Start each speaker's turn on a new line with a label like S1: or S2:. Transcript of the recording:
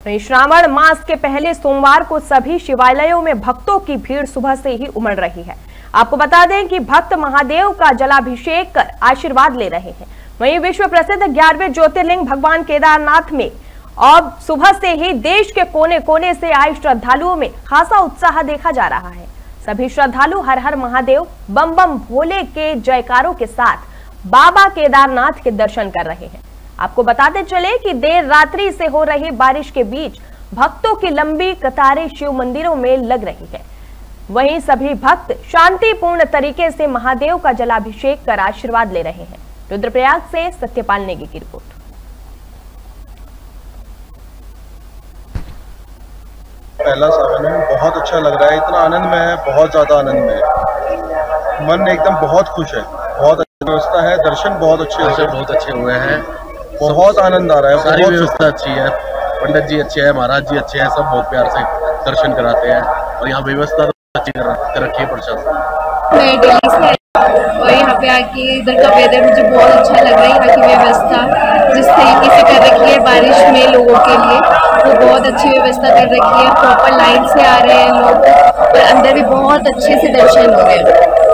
S1: वहीं श्रावण मास के पहले सोमवार को सभी शिवालयों में भक्तों की भीड़ सुबह से ही उमड़ रही है। आपको बता दें कि भक्त महादेव का जलाभिषेक कर आशीर्वाद ले रहे हैं। वहीं विश्व प्रसिद्ध 11वें ज्योतिर्लिंग भगवान केदारनाथ में अब सुबह से ही देश के कोने कोने से आए श्रद्धालुओं में खासा उत्साह देखा जा रहा है। सभी श्रद्धालु हर हर महादेव बम बम भोले के जयकारों के साथ बाबा केदारनाथ के दर्शन कर रहे हैं। आपको बताते चले कि देर रात्रि से हो रही बारिश के बीच भक्तों की लंबी कतारें शिव मंदिरों में लग रही है। वहीं सभी भक्त शांतिपूर्ण तरीके से महादेव का जलाभिषेक कर आशीर्वाद ले रहे हैं। रुद्रप्रयाग से सत्यपाल नेगी की रिपोर्ट।
S2: पहला सावन है, बहुत अच्छा लग रहा है। इतना आनंद में है, बहुत ज्यादा आनंद में है। मन एकदम बहुत खुश है। बहुत अच्छी व्यवस्था है, दर्शन बहुत अच्छे हुए हैं। बहुत आनंद आ रहा है।
S3: सारी व्यवस्था अच्छी है, पंडित जी अच्छे हैं, महाराज जी अच्छे हैं, सब बहुत प्यार से दर्शन कराते हैं और यहाँ व्यवस्था अच्छी कर रखी है प्रशासन।
S4: मैं दिल्ली से और यहाँ पे आके इधर का वेदर मुझे बहुत अच्छा लग रहा है। यहाँ की व्यवस्था जिस तरीके से कर रखी है बारिश में लोगों के लिए, वो बहुत अच्छी व्यवस्था कर रखी है। प्रॉपर लाइन से आ रहे हैं लोग और अंदर भी बहुत अच्छे से दर्शन हो रहे हैं।